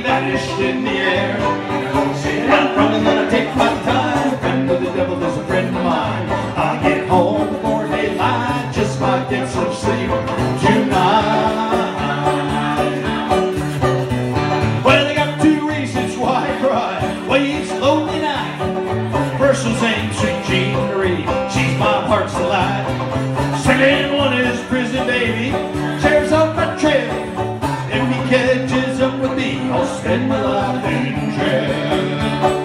vanished in the air. Said, I'm running, gonna take my time. A friend of the devil is a friend of mine. I get home before daylight, just might get some sleep tonight. Well, I got two reasons why I cry. Well, each lonely night. First one's named Sweet Jean Marie. She's my heart's delight. Second one is Prison Baby. Tears up my trail. If he catches up with me, I'll spend my life in jail.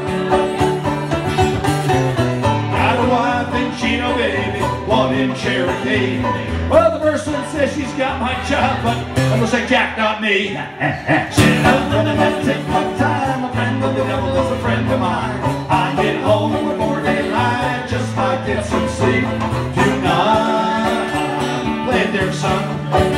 Got a wife in Chino, baby, one in Cherokee. Well, the first one says she's got my job, but I'm gonna say Jack, not me. Said I'm gonna take my time. A friend of the devil is a friend of mine. I get home before daylight, just might get some sleep tonight. Play it there, son.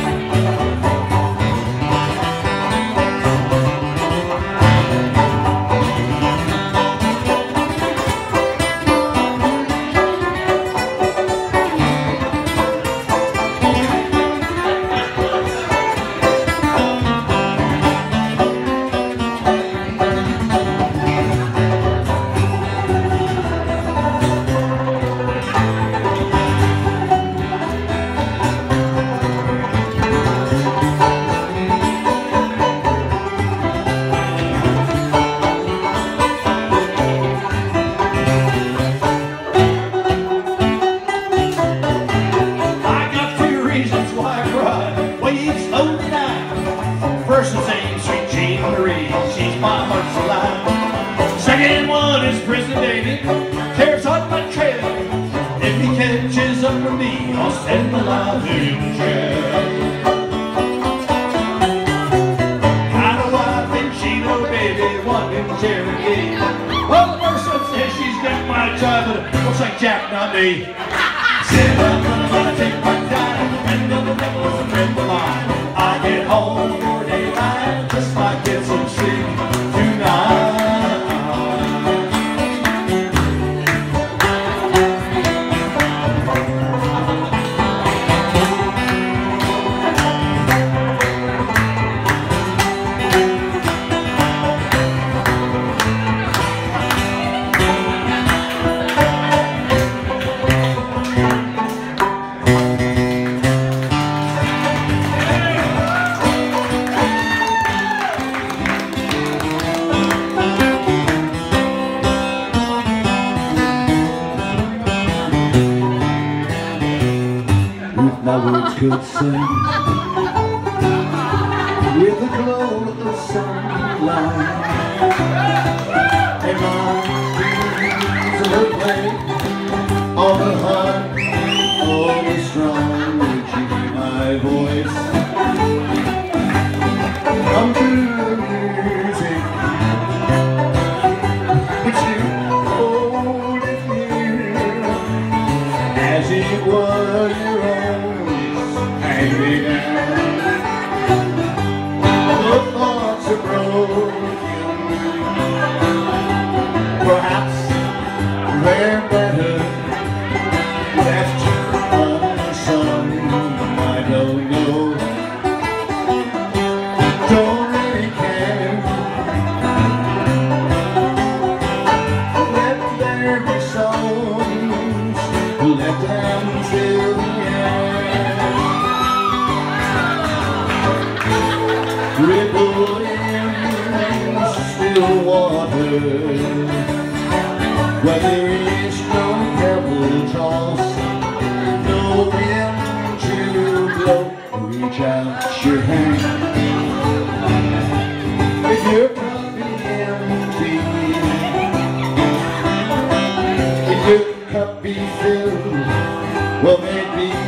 First one's named Sweet Jean Marie. She's my heart's alive. Second one is Prison Baby. Tears on my trail. If he catches up with me, I'll spend my life in jail. Got a wife in Chino, baby, one in Cherokee. Well, the first one says she's got my job, but it looks like Jack, not me. Said I'm gonna take my time. A friend of the devil is a friend of mine. I get home before daylight, just might get some sleep tonight. If my words could sing with the glow of the sunlight, and my dreams would play on the heart of the strong, would you hear my voice come through the music? Would you hold it near as it was your own? Hang me down. The thoughts are broken. Perhaps they're better left unsung. I don't know. Don't really care. Let there be songs. Let them fill the air. Ripple in still water, where there is no pebble toss, no wind to blow. Reach out your hand. If your cup be empty, if your cup be filled, well, maybe